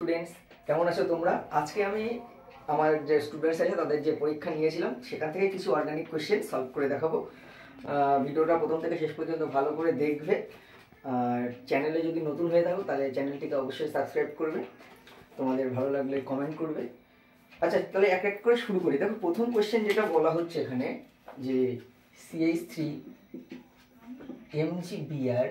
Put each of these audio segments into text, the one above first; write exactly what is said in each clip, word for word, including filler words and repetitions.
Students, কেমন আছো তোমরা? আজকে আমি আমার যে স্টুডেন্টস আছে তাদের যে পরীক্ষা নিয়েছিলাম সেখান থেকে কিছু অর্গানিক কোয়েশ্চেন সলভ করে দেখাবো। ভিডিওটা প্রথম থেকে শেষ পর্যন্ত ভালো করে দেখবে। আর চ্যানেলে যদি নতুন হয়ে থাকো তাহলে চ্যানেলটিকে অবশ্যই সাবস্ক্রাইব করবে, তোমাদের ভালো লাগলে কমেন্ট করবে। আচ্ছা, তাহলে এক এক করে শুরু করি। দেখো, প্রথম কোয়েশ্চেন যেটা বলা হচ্ছে এখানে যে সিএইচ থ্রি এমজিবিআর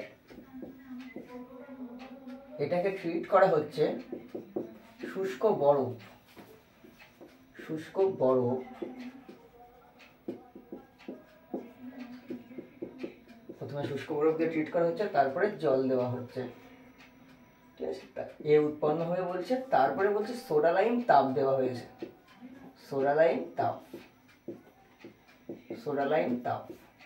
এটাকে ট্রিট করা হচ্ছে শুষ্ক বরফ শুষ্ক বরফ প্রথমে শুষ্ক বরফ দিয়ে ট্রিট করা হচ্ছে, তারপরে জল দেওয়া হচ্ছে, ঠিক আছে। এ উৎপন্ন হয়ে বলছে, তারপরে বলছে সোডা লাইম তাপ দেওয়া হয়েছে। সোডা লাইম তাপ সোডা লাইম তাপ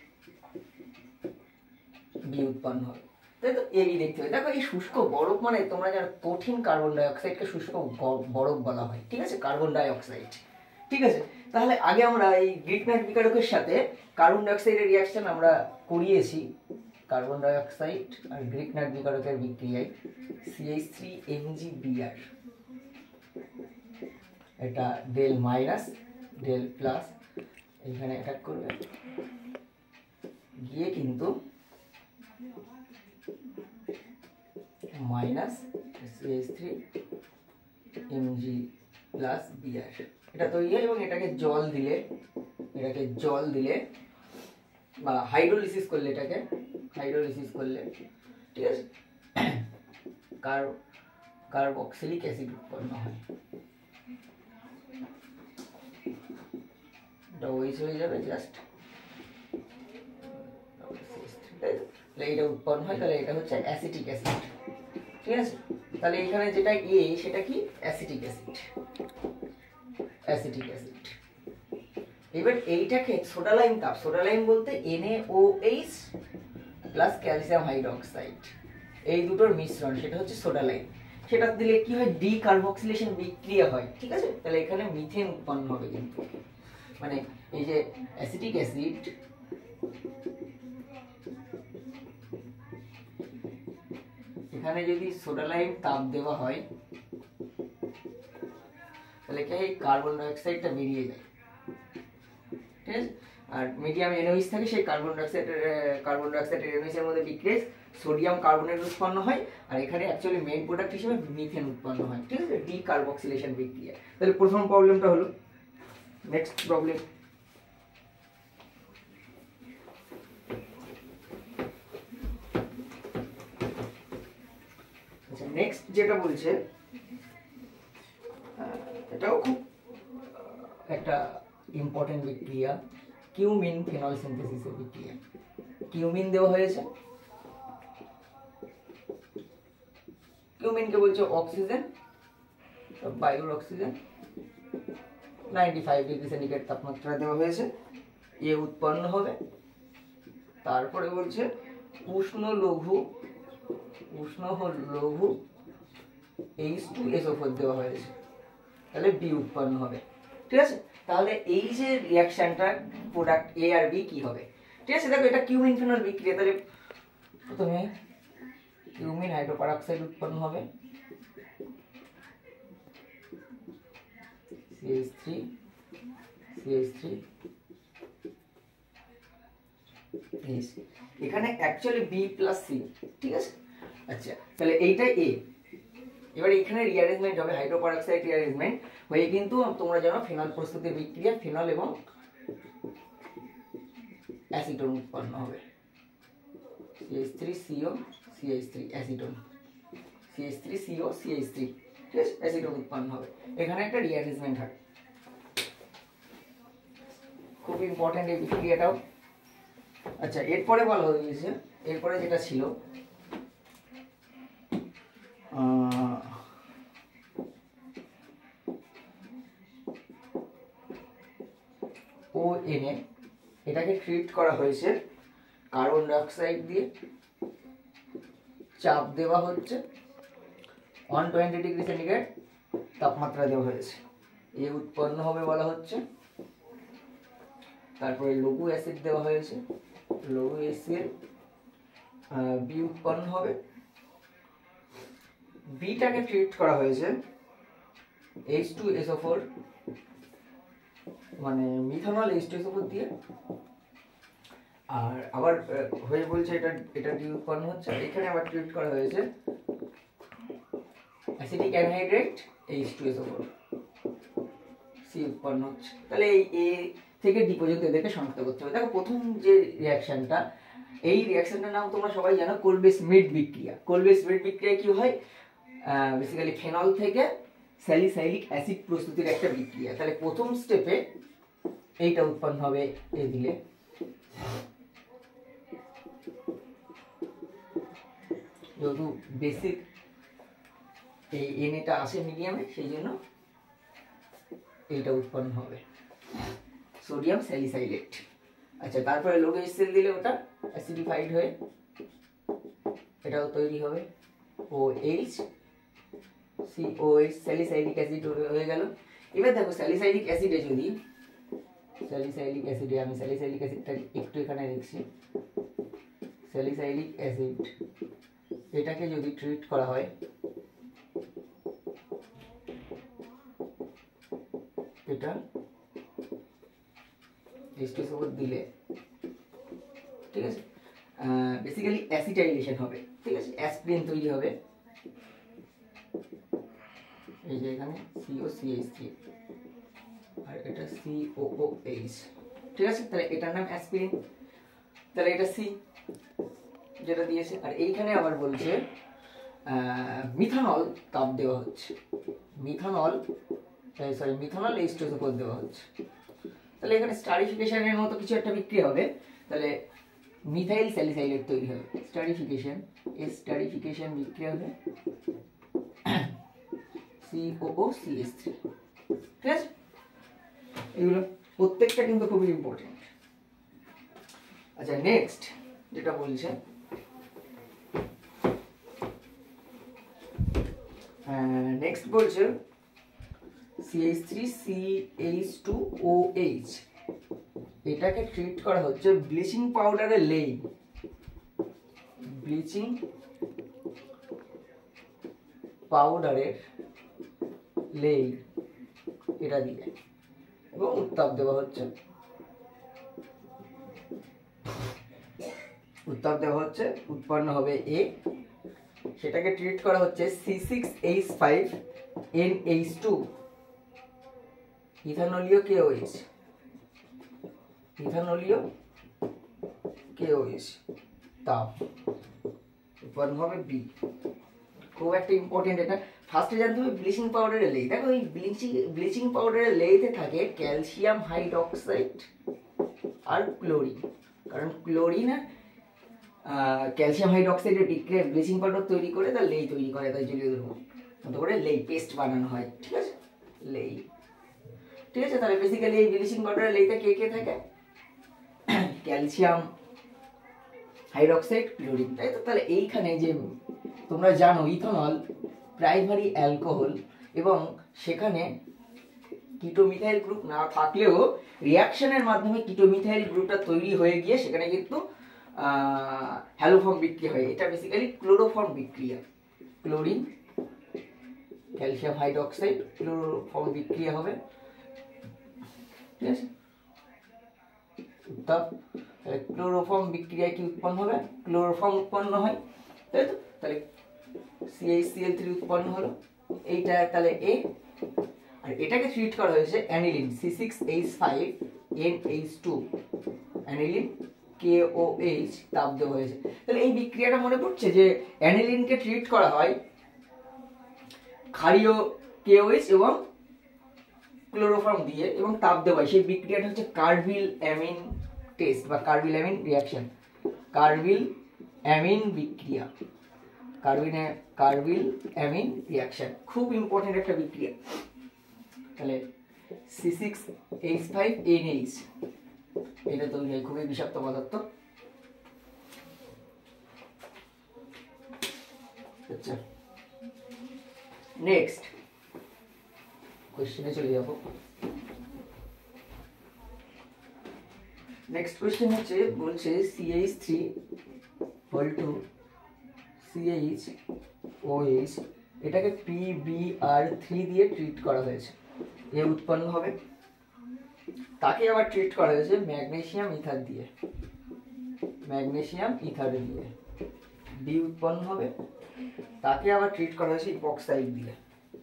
বি উৎপন্ন হবে। তাই তো এবি দেখতে হবে। দেখো, এই শুষ্ক বরফ মানে তোমরা জানো কঠিন কার্বন ডাই অক্সাইডকে শুষ্ক বরফ বলা হয়, ঠিক আছে, কার্বন ডাই অক্সাইড, ঠিক আছে। তাহলে আগে আমরা এই গ্রিগনাইট বিকারকের সাথে কার্বন ডাই অক্সাইডের রিঅ্যাকশন আমরা করিয়েছি। কার্বন ডাই অক্সাইড আর গ্রিগনাইট বিকারকের বিক্রিয়ায় সিএইচ থ্রি এমজিবিআর, এটা ডেল মাইনাস ডেল প্লাস এখানে অ্যাটাক করবে, গিয়ে কিন্তু minus C H three M G plus B R এটা তৈরি হয়। এবং এটাকে জল দিলে এটাকে জল দিলে বা হাইড্রোলিসিস করলে এটাকে হাইড্রোলিসিস করলে ঠিক আছে, কার কার্বক্সিলিক অ্যাসিড উৎপন্ন হয়। এটা ওইস হয়ে যাবে জাস্ট, এইটা উৎপন্ন হয়। তাহলে এটা হচ্ছে অ্যাসিটিক অ্যাসিড, ঠিক আছে। তাহলে এখানে যেটা এ সেটা কি অ্যাসিটিক অ্যাসিড অ্যাসিটিক অ্যাসিড এবার এইটাকে সোডা লাইম তাপ, সোডা লাইম বলতে NaOH প্লাস ক্যালসিয়াম হাইড্রোক্সাইড, এই দুটোর মিশ্রণ, সেটা হচ্ছে সোডা লাইম। সেটা দিলে কি হয়, ডি কার্বক্সিলেশন বিক্রিয়া হয়, ঠিক আছে। তাহলে এখানে মিথেন উৎপন্ন হবে। কিন্তু মানে এই যে অ্যাসিটিক অ্যাসিড এখানে যদি সোডা লাইম তাপ দেওয়া হয় তাহলে কি হয়, কার্বন ডাই অক্সাইডটা বেরিয়ে যায়, ঠিক আছে। আর মিডিয়াম এনওএইচ থাকে, সেই কার্বন ডাই অক্সাইডের কার্বন ডাই অক্সাইডের এনওএইচ এর মধ্যে বিক্রিয়ে সোডিয়াম কার্বনেট উৎপন্ন হয়। আর এখানে অ্যাকচুয়ালি মেইন প্রোডাক্ট হিসেবে মিথেন উৎপন্ন হয়, ঠিক আছে, ডি কার্বক্সিলেশন বিক্রিয়া। তাহলে প্রথম প্রবলেমটা হলো। নেক্সট প্রবলেম, আচ্ছা নেক্সট যেটা বলছে, এটাও খুব একটা ইম্পর্টেন্ট বিক্রিয়া, কিউমিন ফেনল সিনথেসিসের বিক্রিয়া। কিউমিন দেওয়া হয়েছে, কিউমিনকে বলছে অক্সিজেন, বায়ুর oxygen, ninety five degree centigrade তাপমাত্রা দেওয়া হয়েছে। এ উৎপন্ন হবে, তারপরে বলছে উষ্ণ লঘু উষ্ণ লঘু H two S O four দেওয়া হয়েছে, তাহলে বি উৎপন্ন হবে, ঠিক আছে। তাহলে এই যে রিঅ্যাকশনটা প্রোডাক্ট এ আর বি কি হবে, ঠিক আছে। দেখো, এটা কিউমিন ফেনল বিক্রিয়া। তাহলে প্রথমে কিউমিন হাইড্রোপারঅক্সাইড উৎপন্ন হবে, সিএইচ থ্রি সিএইচ থ্রি এখানে অ্যাকচুয়ালি বি প্লাস সি, ঠিক আছে। আচ্ছা, তাহলে এইটা এ। এবার এখানে রিঅ্যারেঞ্জমেন্ট হবে, হাইড্রোপারঅক্সাইড রিঅ্যারেঞ্জমেন্ট হয়ে কিন্তু তোমরা জানো ফেনল প্রস্তুতির বিক্রিয়া, ফেনল এবং অ্যাসিটোন উৎপন্ন হবে, C H three C O C H three acetone, C H three C O C H three, ঠিক আছে, অ্যাসিটোন উৎপন্ন হবে। এখানে একটা রিঅ্যারেঞ্জমেন্ট হয়, খুব ইম্পর্টেন্ট এই বিক্রিয়াটাও। আচ্ছা, এরপরে বলা হয়েছে, এরপরে যেটা ছিল ও এন এ, এটাকে ট্রিট করা হয়েছে কার্বন ডাই অক্সাইড দিয়ে, চাপ দেওয়া হচ্ছে, ওয়ান টোয়েন্টি ডিগ্রি সেন্টিগ্রেড তাপমাত্রা দেওয়া হয়েছে। এ উৎপন্ন হবে বলা হচ্ছে। তারপরে লঘু অ্যাসিড দেওয়া হয়েছে, লঘু অ্যাসিড বি উৎপন্ন হবে। বিটাকে ট্রিট করা হয়েছে H two S O four মানে methanol H two S O four দিয়ে, আর আবার হয়ে বলছে এটা এটা ডি উৎপন্ন হচ্ছে, এখানে আবার ট্রিট করা হয়েছে acetic anhydrate H two S O four C উৎপন্ন হচ্ছে। তাহলে এই এ থেকে ডি পর্যন্ত এদেরকে শনাক্ত করতে হবে। দেখো প্রথম যে রিয়াকশনটা, এই রিয়াকশনটার নাম তোমরা সবাই জানো কোলবে স্মিথ বিক্রিয়া। কোলবে স্মিথ বিক্রিয়া কি হয়, বেসিক্যালি ফেনল থেকে স্যালিসাইলিক অ্যাসিড প্রস্তুতির একটা বিক্রিয়া। তাহলে প্রথম স্টেপে এইটা উৎপন্ন হবে এ দিলে, যেহেতু বেসিক এই এনএটা আসে মিডিয়ামে সেই জন্য এইটা উৎপন্ন হবে সোডিয়াম স্যালিসাইলেট। আচ্ছা, তারপরে লোগ এইচ সেল দিলে ওটা অ্যাসিডিফাইড হয়ে এটাও তৈরি হবে O H C O H salicylic acid হয়ে গেল। এবার দেখো স্যালিসাইলিক অ্যাসিডে যদি স্যালিসাইলিক অ্যাসিডে আমি স্যালিসাইলিক অ্যাসিডটা একটু এখানে লিখছি, স্যালিসাইলিক অ্যাসিড এটাকে যদি ট্রিট করা হয় এটা H two S O four দিলে, ঠিক আছে, বেসিক্যালি অ্যাসিটাইলেশন হবে, ঠিক আছে, অ্যাসপিরিন তৈরি হবে, এই যে এখানে সিও সিএইচ থ্রি আর এটা সিওওএইচ, ঠিক আছে। তাহলে এটার নাম অ্যাসপিরিন, তাহলে এটা সি যেটা দিয়েছে। আর এইখানে আবার বলছে মিথানল তাপ দেওয়া হচ্ছে, methanol sorry methanol H two S O four দেওয়া হচ্ছে। তাহলে এখানে স্টারিফিকেশনের মতো কিছু একটা বিক্রিয়া হবে, তাহলে মিথাইল স্যালিসাইলেট তৈরি হবে, স্টারিফিকেশন এই স্টারিফিকেশন বিক্রিয়া হবে সিওও সিএইচ থ্রি, ঠিক আছে। এগুলো প্রত্যেকটা কিন্তু খুবই ইম্পর্টেন্ট। আচ্ছা, নেক্সট যেটা বলছে নেক্সট বলছে C H three C H two O H এটাকে ট্রিট করা হচ্ছে ব্লিচিং পাউডারের লেই, ব্লিচিং পাউডারের লেই এটা দিয়ে এবং উত্তাপ দেওয়া হচ্ছে, উত্তাপ দেওয়া হচ্ছে উৎপন্ন হবে এ, সেটাকে ট্রিট করা হচ্ছে C six H five N H two ইথানলীয় কেওএইচ, ইথানলীয় কেওএইচ তাপ উৎপন্ন হবে বি। খুব একটা ইম্পর্টেন্ট এটা, ফার্স্টে জানতে হবে ব্লিচিং পাউডারের লেই। দেখো এই ব্লিচিং ব্লিচিং পাউডারের লেইতে থাকে ক্যালসিয়াম হাইড্রক্সাইড আর ক্লোরিন, কারণ ক্লোরিন আর ক্যালসিয়াম হাইড্রক্সাইডের বিক্রিয়ায় ব্লিচিং পাউডার তৈরি করে তার লেই তৈরি করে, তাই জলীয় দ্রবণ মতো করে লেই পেস্ট বানানো হয়, ঠিক আছে, লেই, ঠিক আছে। তাহলে বেসিক্যালি এই ব্লিচিং পাউডারের লেইতে কে কে থাকে, ক্যালসিয়াম হাইড্রক্সাইড ক্লোরিন, তাই তো। তাহলে এইখানে যে তোমরা জানো ইথানল প্রাইমারি অ্যালকোহল এবং সেখানে কিটোমিথাইল গ্রুপ না থাকলেও রিয়াকশনের মাধ্যমে কিটোমিথাইল গ্রুপটা তৈরি হয়ে গিয়ে সেখানে কিন্তু হ্যালোফর্ম বিক্রিয়া হয়, এটা বেসিক্যালি ক্লোরোফর্ম বিক্রিয়া, ক্লোরিন ক্যালসিয়াম হাইড্রক্সাইড ক্লোরোফর্ম বিক্রিয়া হবে, ঠিক আছে। উত্তাপ, তাহলে ক্লোরোফর্ম বিক্রিয়ায় কি উৎপন্ন হবে, ক্লোরোফর্ম উৎপন্ন হয়, তাই তো। তাহলে C H C L three উৎপন্ন হলো, এইটা তাহলে এ, আর এটাকে ট্রিট করা হয়েছে aniline C six H five N H two, aniline K O H তাপ দেওয়া হয়েছে। তাহলে এই বিক্রিয়াটা মনে পড়ছে যে অ্যানিলিনকে ট্রিট করা হয় ক্ষারীয় কেওএইচ এবং ক্লোরোফর্ম দিয়ে এবং তাপ দেওয়া হয়, সেই বিক্রিয়াটা হচ্ছে কার্বিল অ্যামিন টেস্ট বা carbylamine reaction, carbylamine বিক্রিয়া, কার্বিল কার্বিল অ্যামিন রিয়াকশন, খুব ইম্পর্টেন্ট একটা বিক্রিয়া। তাহলে C six H five N H এটা তৈরি হয়, খুবই বিষাক্ত পদার্থ। আচ্ছা, নেক্সট কোশ্চেনে চলে যাব। নেক্সট কোশ্চেন হচ্ছে বলছে C H three whole two C H O H এটাকে পি বি আর থ্রি দিয়ে ট্রিট করা হয়েছে, এ উৎপন্ন হবে। তাকে আবার ট্রিট করা হয়েছে ম্যাগনেসিয়াম ইথার দিয়ে, ম্যাগনেসিয়াম ইথার দিয়ে ডি উৎপন্ন হবে। তাকে আবার ট্রিট করা হয়েছে ইপক্সাইড দিয়ে,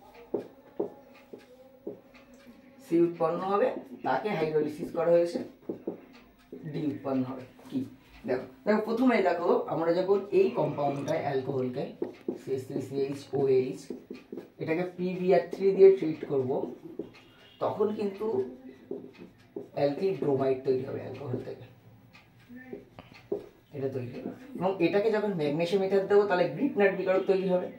সি উৎপন্ন হবে। তাকে হাইড্রোলিসিস করা হয়েছে, ডি উৎপন্ন হবে। কি দেখো দেখো প্রথমে দেখো আমরা যখন এই কম্পাউন্ডটা অ্যালকোহলকে C H three C H O H এটাকে পি বি আর থ্রি দিয়ে ট্রিট করব, তখন কিন্তু অ্যালকিল ব্রোমাইড তৈরি হবে অ্যালকোহল থেকে, এটা তৈরি হবে। এবং এটাকে যখন ম্যাগনেসিয়াম ইথার দেবো তাহলে গ্রিটনাট বিকারক তৈরি হবে,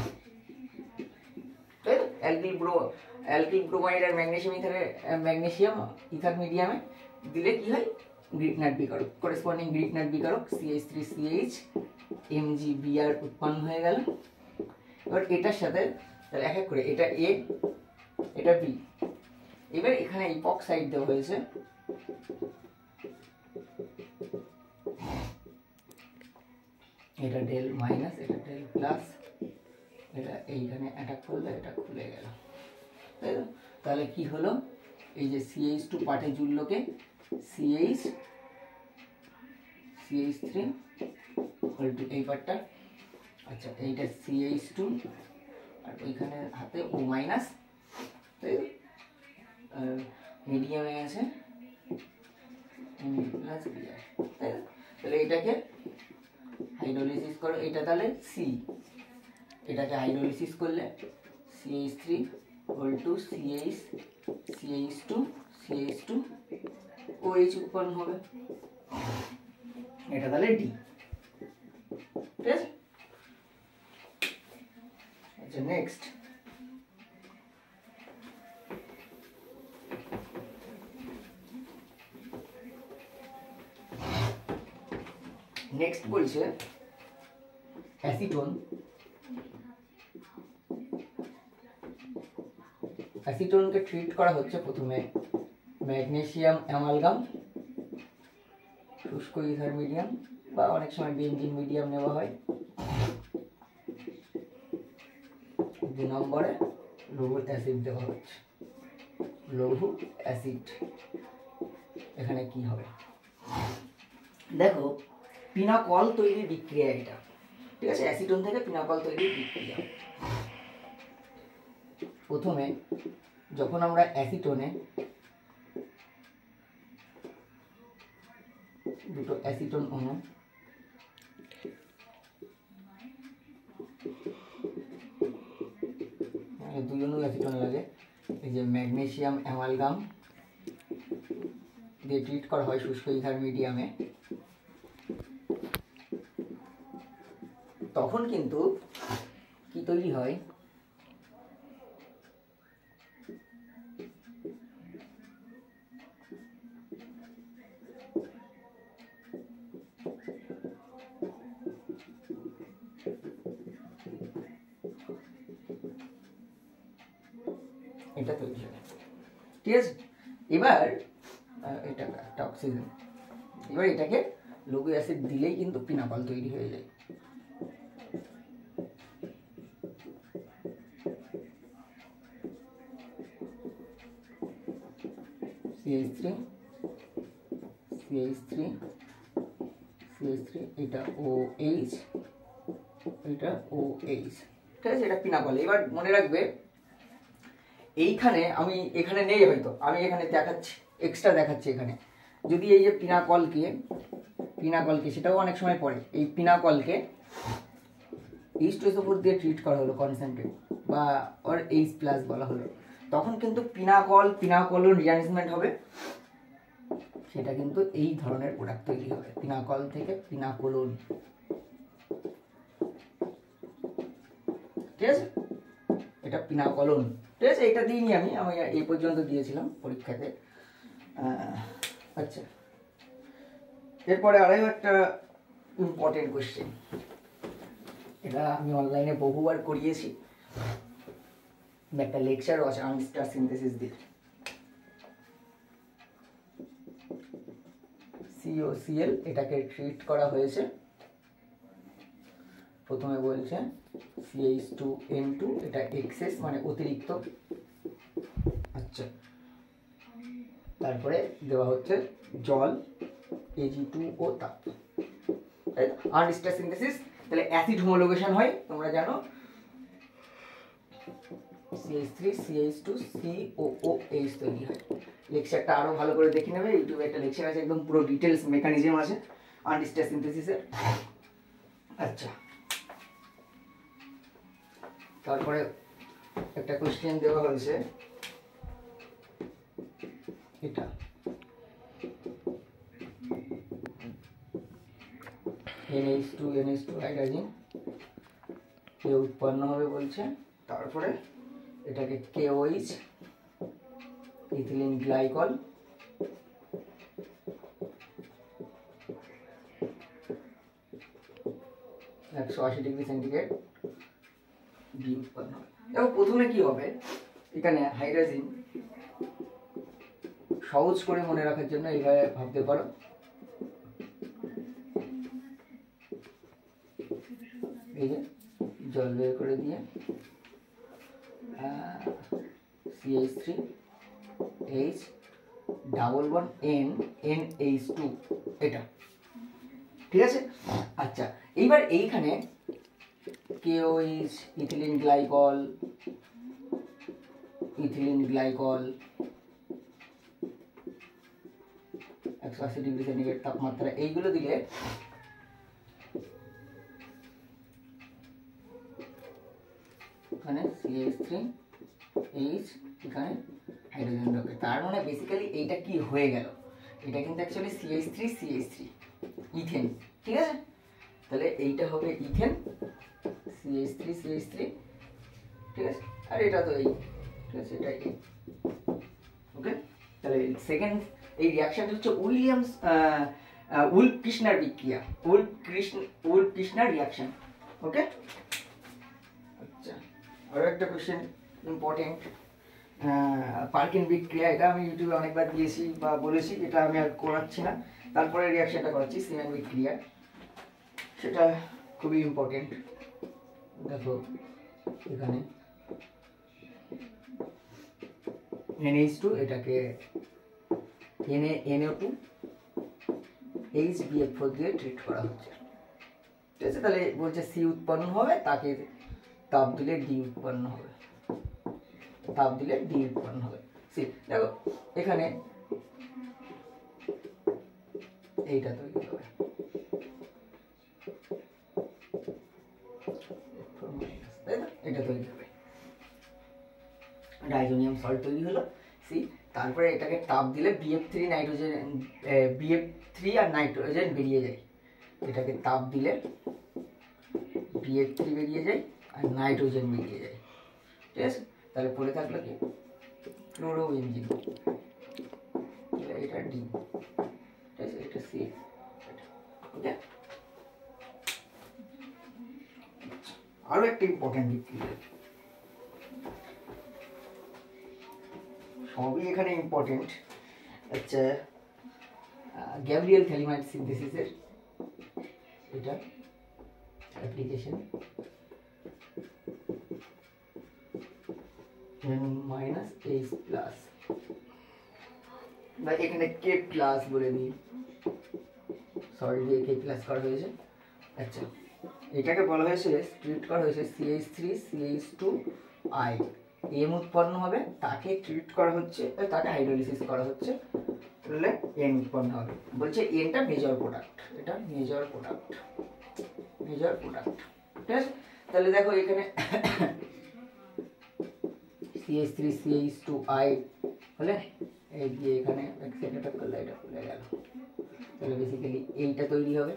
তাই তো? অ্যালকিল ব্রো অ্যালকিল ব্রোমাইড আর ম্যাগনেসিয়াম ইথারে ম্যাগনেসিয়াম ইথার মিডিয়ামে দিলে কি হয়? গ্রিটনাট বিকারক, করেসপন্ডিং গ্রিটনাট বিকারক C H three C H M G B R উৎপন্ন হয়ে গেল। এবার এটার সাথে তাহলে এক এক করে এটা এ, এটা বি। এবার এখানে ইপক্সাইড দেওয়া হয়েছে, এটা ডেল মাইনাস, এটা ডেল প্লাস, এটা এইখানে অ্যাটাক করলে এটা খুলে গেল, তাই তো? তাহলে কি হলো? এই যে সি এইচ টু পার্টে জুড়লোকে C H C H three whole two এই পার্টটা, আচ্ছা এইটা সি এইচ টু আর ওইখানে হাতে ও মাইনাস, তাই তো? মিডিয়ামে আছে প্লাস বি আর, তাই তো? তাহলে এটাকে হাইড্রোলিসিস করো, এটা তাহলে সি, এটাকে হাইড্রোলিসিস করলে C H three whole two C H C H two C H two O H উৎপন্ন হবে, এটা তাহলে ডি, ঠিক আছে? আচ্ছা নেক্সট নেক্সট বলছে অ্যাসিটোন। অ্যাসিটোনকে ট্রিট করা হচ্ছে প্রথমে ম্যাগনেসিয়াম অ্যামালগাম, শুষ্ক ইথার মিডিয়াম বা অনেক সময় বেনজিন মিডিয়াম নেওয়া হয়। দুই নম্বরে লৌহ অ্যাসিড দেওয়া হচ্ছে, লৌহ অ্যাসিড। এখানে কি হবে দেখো, পিনাকল তৈরির বিক্রিয়া এটা, ঠিক আছে? অ্যাসিটোন থেকে পিনাকল তৈরির বিক্রিয়া। প্রথমে যখন আমরা অ্যাসিটোনে দুটো অ্যাসিটোন অণু দুই অণু অ্যাসিটোন লাগে, এই যে ম্যাগনেসিয়াম অ্যামালগাম দিয়ে ট্রিট করা হয় শুষ্ক ইথার মিডিয়ামে, তখন কিন্তু কি তৈরি হয়? এটা তৈরি হয়, ঠিক আছে? এবার এটা একটা অক্সিজেন, এবার এটাকে লৌহ অ্যাসিড দিলেই কিন্তু পিনাকল তৈরি হয়ে যায়। C H three C H three C H three এটা ও এইচ, এটা ও এইচ, ঠিক আছে? এটা পিনাকল। এবার মনে রাখবে এইখানে আমি এখানে নেই, হয়তো আমি এখানে দেখাচ্ছি, এক্সট্রা দেখাচ্ছি এখানে। যদি এই যে পিনাকলকে পিনাকলকে সেটাও অনেক সময় পড়ে, এই পিনাকলকে H two S O four দিয়ে ট্রিট করা হলো কনসেন্ট্রেট বা ওর এইচ প্লাস বলা হলো, তখন কিন্তু পিনাকল পিনাকলন রিঅ্যারেঞ্জমেন্ট হবে, সেটা কিন্তু এই ধরনের প্রোডাক্ট তৈরি হবে, পিনাকল থেকে পিনাকোলন, ঠিক আছে? এটা পিনাকোলন, ঠিক আছে? এটা দিইনি আমি, আমি এই পর্যন্ত দিয়েছিলাম পরীক্ষাতে। আচ্ছা, এরপরে আরও একটা ইম্পর্টেন্ট কোয়েশ্চেন, এটা আমি অনলাইনে বহুবার করিয়েছি, একটা লেকচারও আছে আনস্টার সিনথেসিস দিয়ে। সিওসিএল এটাকে ট্রিট করা হয়েছে প্রথমে বলছে C H two N two, এটা এক্সেস মানে অতিরিক্ত। আচ্ছা, তারপরে দেওয়া হচ্ছে জল এ জি টু ও তাপ, আনস্টার সিনথেসিস। তাহলে অ্যাসিড হোমোলোগেশন হয় তোমরা জানো, C H three C H two C O O H তৈরি হয়। লেকচারটা আরো ভালো করে দেখে নেবে, ইউটিউবে একটা লেকচার আছে, একদম পুরো ডিটেলস মেকানিজম আছে আনস্টার সিনথেসিসের। আচ্ছা, তারপরে একটা কোশ্চেন দেওয়া হয়েছে, এটা N H two N H two hydrogen এ উৎপন্ন হবে বলছে। তারপরে এটাকে K O H ethylene glycol একশো আশি ডিগ্রি সেন্টিগ্রেড বি উৎপন্ন হবে। দেখো প্রথমে কি হবে, এখানে হাইড্রোজেন সহজ করে মনে রাখার জন্য এইভাবে ভাবতে পারো, এই যে জল বের করে দিয়ে C H three H double one N N H two, এটা ঠিক আছে। আচ্ছা, এইবার এইখানে KOH ethylene glycol ethylene glycol একশো আশি ডিগ্রি সেন্টিগ্রেড তাপমাত্রা, এইগুলো দিলে এখানে সি এইচ থ্রি এইচ, এখানে হাইড্রোজেন ঢোকে। তার মানে বেসিক্যালি এইটা কি হয়ে গেল, এটা কিন্তু actually C H three C H three ethane, ঠিক আছে। তাহলে এইটা হবে ethane C H three C H three, ঠিক আছে। আর এটা তো এই, ঠিক আছে, এটা এই, ওকে। তাহলে সেকেন্ড এই রিঅ্যাকশনটা হচ্ছে উইলিয়ামস উলফ কৃষ্ণার বিক্রিয়া, Wolff Kishner Wolff Kishner reaction, okay. আচ্ছা, আরো একটা কোশ্চেন ইম্পর্টেন্ট, পার্কিন বিক্রিয়া, এটা আমি ইউটিউবে অনেকবার দিয়েছি বা বলেছি, এটা আমি আর করাচ্ছি না। তারপরে রিঅ্যাকশনটা করাচ্ছি সিমেন বিক্রিয়া, সেটা খুবই ইম্পর্টেন্ট। দেখো এখানে এন এইচ টু, এটাকে N N O two H B F four দিয়ে ট্রিট করা হচ্ছে, ঠিক আছে। তাহলে বলছে সি উৎপন্ন হবে, তাকে তাপ দিলে ডি উৎপন্ন হবে, তাপ দিলে ডি উৎপন্ন হবে। সি দেখো এখানে এইটা তৈরি হবে, এটা তৈরি হবে, ডাইজোনিয়াম সল্ট তৈরি হলো, সি। তারপরে এটাকে তাপ দিলে BF three nitrogen BF three আর নাইট্রোজেন বেরিয়ে যায়, এটাকে তাপ দিলে বিএফ থ্রি বেরিয়ে যায় আর নাইট্রোজেন বেরিয়ে যায়, ঠিক আছে। তাহলে পড়ে থাকলো কি ক্লোরোবেনজিন, এটা ডি, ঠিক আছে, এটা সি, ওকে। আরো একটা ইম্পর্টেন্ট বিক্রিয়া, সবই এখানে ইম্পর্টেন্ট। আচ্ছা, গ্যাব্রিয়েল থ্যালিমাইড সিনথেসিসের এটা অ্যাপ্লিকেশন মাইনাস এইচ প্লাস, বা এখানে কে প্লাস বলে দিই, সরি দিয়ে কে প্লাস করা হয়েছে। আচ্ছা, এটাকে বলা হয়েছে ট্রিট করা হয়েছে C H three C H two I, M উৎপন্ন হবে, তাকে ট্রিট করা হচ্ছে, তাকে হাইড্রোলিসিস করা হচ্ছে, তাহলে এন উৎপন্ন হবে। বলছে এনটা মেজর প্রোডাক্ট, এটা মেজর প্রোডাক্ট, মেজর প্রোডাক্ট, ঠিক আছে। তাহলে দেখো এখানে C H three C H two I হলে এই যে এখানে এক সেকেন্ড করলে এটা খুলে গেল, তাহলে বেসিক্যালি এইটা তৈরি হবে,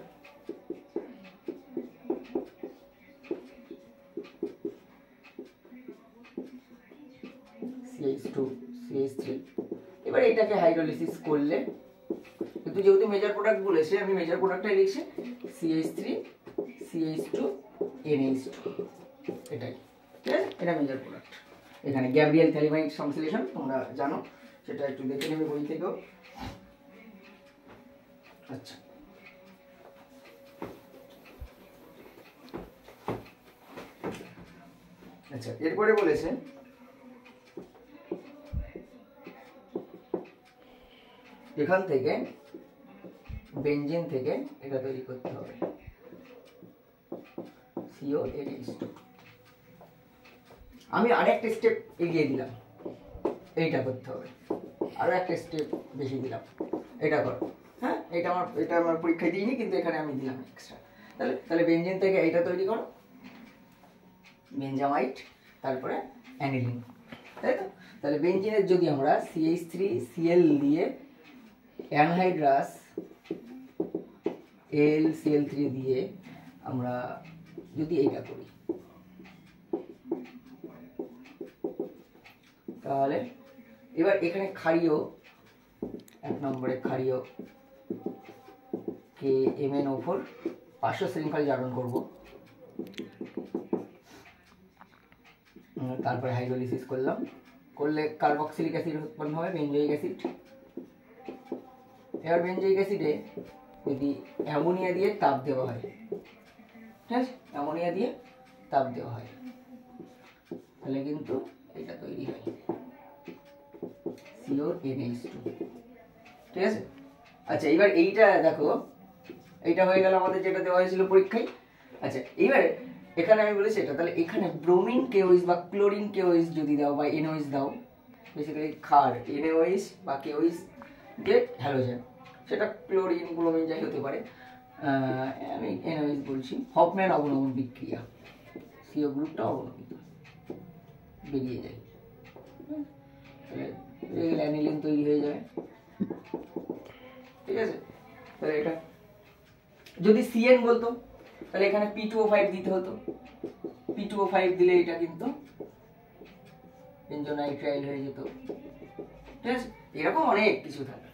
C H two C H three. এবার এটাকে হাইড্রোলিসিস করলে, কিন্তু যেহেতু মেজর প্রোডাক্ট বলেছে আমি মেজর প্রোডাক্টটাই লিখছি C H three C H two N H two, এটাই, ঠিক আছে, এটা মেজর প্রোডাক্ট। এখানে গ্যাব্রিয়েল থ্যালিমাইড সংশ্লেষণ তোমরা জানো, সেটা একটু দেখে নেবে বই থেকেও। আচ্ছা, আচ্ছা, এরপরে বলেছে এখান থেকে বেনজিন থেকে এটা তৈরি করতে হবে C O N H two. আমি আরেকটা স্টেপ এগিয়ে দিলাম, এইটা করতে হবে, আরো একটা স্টেপ বেশি দিলাম, এটা করো। হ্যাঁ, এটা আমার এটা আমার পরীক্ষায় দিইনি, কিন্তু এখানে আমি দিলাম এক্সট্রা। তাহলে তাহলে বেনজিন থেকে এইটা তৈরি করো, বেনজামাইট, তারপরে অ্যানিলিন, তাই তো? তাহলে বেনজিনের যদি আমরা C H three C L দিয়ে anhydrous L C L three দিয়ে আমরা যদি এইটা করি, তাহলে এবার এখানে ক্ষারীয় এক নম্বরে ক্ষারীয় K M N O four পার্শ্ব শৃঙ্খল জারণ করব, তারপরে হাইড্রোলিসিস করলাম, করলে কার্বক্সিলিক অ্যাসিড উৎপন্ন হবে, বেনজোয়িক অ্যাসিড। এবার বেনজোয়িক অ্যাসিডে যদি অ্যামোনিয়া দিয়ে তাপ দেওয়া হয়, ঠিক আছে, অ্যামোনিয়া দিয়ে তাপ দেওয়া হয়, তাহলে কিন্তু এটা তৈরি হয় C O N H two, ঠিক আছে। আচ্ছা, এবার এইটা দেখো, এইটা হয়ে গেল আমাদের যেটা দেওয়া হয়েছিল পরীক্ষায়। আচ্ছা, এইবারে এখানে আমি বলেছি এটা, তাহলে এখানে ব্রোমিন কেওইস বা ক্লোরিন কেওইস যদি দাও বা এনওইস দাও, বেসিক্যালি ক্ষার এনওইস বা কেওইস দিয়ে হ্যালোজেন, সেটা ক্লোরিন ব্রোমিন যাই হতে পারে, আমি এনওইস বলছি, হফম্যান অবনমন বিক্রিয়া, সিও গ্রুপটা অবনমিত বেরিয়ে যায়, তাহলে অ্যানিলিন তৈরি হয়ে যাবে, ঠিক আছে। তাহলে এটা যদি সিএন বলতো তাহলে এখানে পি টু ও ফাইভ দিতে হতো, পি টু ও ফাইভ দিলে এটা কিন্তু বেনজোনাইট্রাইল হয়ে যেত, ঠিক আছে। এরকম অনেক কিছু থাকে,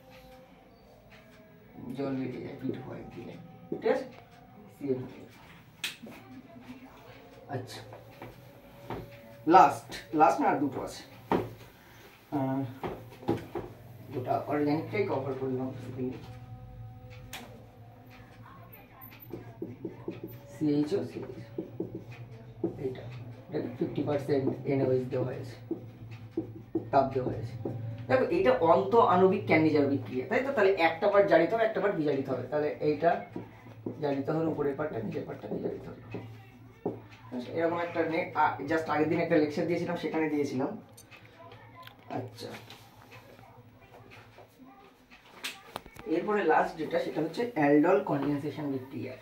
জল বেরিয়ে যায় পি টু ফাইভ দিলে, ঠিক আছে, সিএন। আচ্ছা, লাস্ট লাস্ট না আর দুটো আছে, দুটা অর্গানিকটাই কভার করলাম, সিএইচও সিএইচ, এইটা এটা ফিফটি পার্সেন্ট এনওএইচ দেওয়া হয়েছে, তাপ দেওয়া হয়েছে। দেখো এইটা অন্ত আণবিক ক্যান্ডিজার বিক্রিয়া, তাই তো? তাহলে একটা পার্ট জারিত হবে, একটা পার্ট বিজারিত হবে, তাহলে এইটা জারিত হলো, উপরের পার্টটা নিচের পার্টটা বিজারিত হলো, এরকম একটা জাস্ট আগের দিন একটা লেকচার দিয়েছিলাম, সেখানে দিয়েছিলাম। আচ্ছা, এরপরে লাস্ট যেটা, সেটা হচ্ছে অ্যালডল কনডেনসেশন বিক্রিয়া,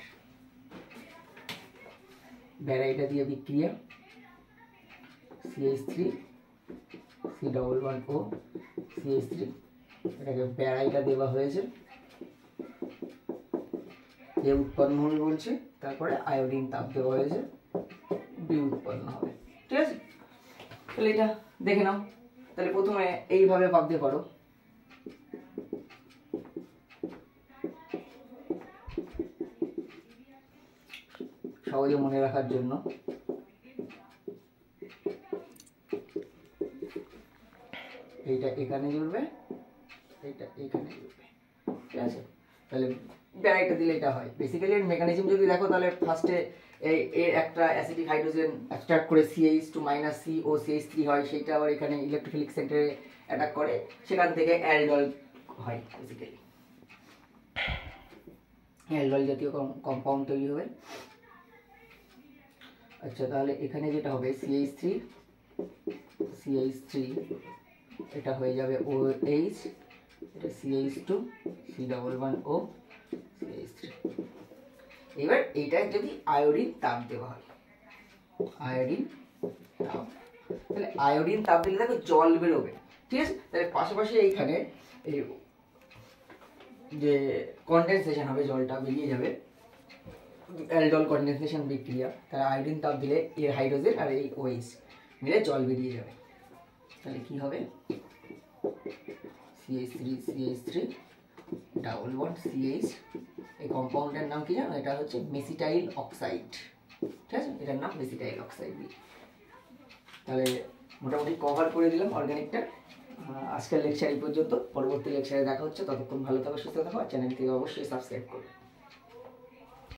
ব্যারাইটা দিয়ে বিক্রিয়া, C H three C double one O C H three, এটাকে ব্যারাইটা দেওয়া হয়েছে, যে উৎপন্ন হবে বলছে, তারপরে আয়োডিন তাপ দেওয়া হয়েছে, বি উৎপন্ন হবে, ঠিক আছে। তাহলে এটা দেখে নাও, তাহলে প্রথমে এইভাবে ভাবতে পারো, সহজে মনে রাখার জন্য। এইটা এখানে জুড়বে, এইটা এখানে জুড়বে, ঠিক আছে। তাহলে ব্যারাইটা দিলে এটা হয়। বেসিক্যালি এর মেকানিজম যদি দেখো, তাহলে ফার্স্টে এই এর একটা অ্যাসিডিক হাইড্রোজেন অ্যাবস্ট্রাক্ট করে C H two minus C O C H three হয়, সেইটা আবার এখানে ইলেকট্রোফিলিক সেন্টারে অ্যাটাক করে, সেখান থেকে অ্যালডল হয়, বেসিক্যালি অ্যালডল জাতীয় কম্পাউন্ড তৈরি হবে। আচ্ছা, তাহলে এখানে যেটা হবে C H three C H three, এটা হয়ে যাবে ও এইচ, এটা C H two C double one O C H three. এবার এইটা যদি আয়োডিন তাপ দেওয়া হয়, আয়োডিন তাপ, তাহলে আয়োডিন তাপ দিলে দেখো জল বেরোবে, ঠিক আছে। তাহলে পাশাপাশি এইখানে এই যে কনডেনসেশন হবে, জলটা বেরিয়ে যাবে, অ্যালডল কনডেনসেশন বিক্রিয়া, তাহলে আয়োডিন তাপ দিলে এর হাইড্রোজেন আর এই ওএইচ মিলে জল বেরিয়ে যাবে, তাহলে কি হবে C H three C H three double bond C H, এই কম্পাউন্ডের নাম কি জানো? এটা হচ্ছে মেসিটাইল অক্সাইড, ঠিক আছে, এটার নাম মেসিটাইল অক্সাইড। তাহলে মোটামুটি কভার করে দিলাম অর্গানিকটা। আজকের লেকচার এই পর্যন্ত, পরবর্তী লেকচারে দেখা হচ্ছে, ততক্ষণ ভালো থাকো, সুস্থ থাকো, আর চ্যানেলটিকে অবশ্যই সাবস্ক্রাইব করো।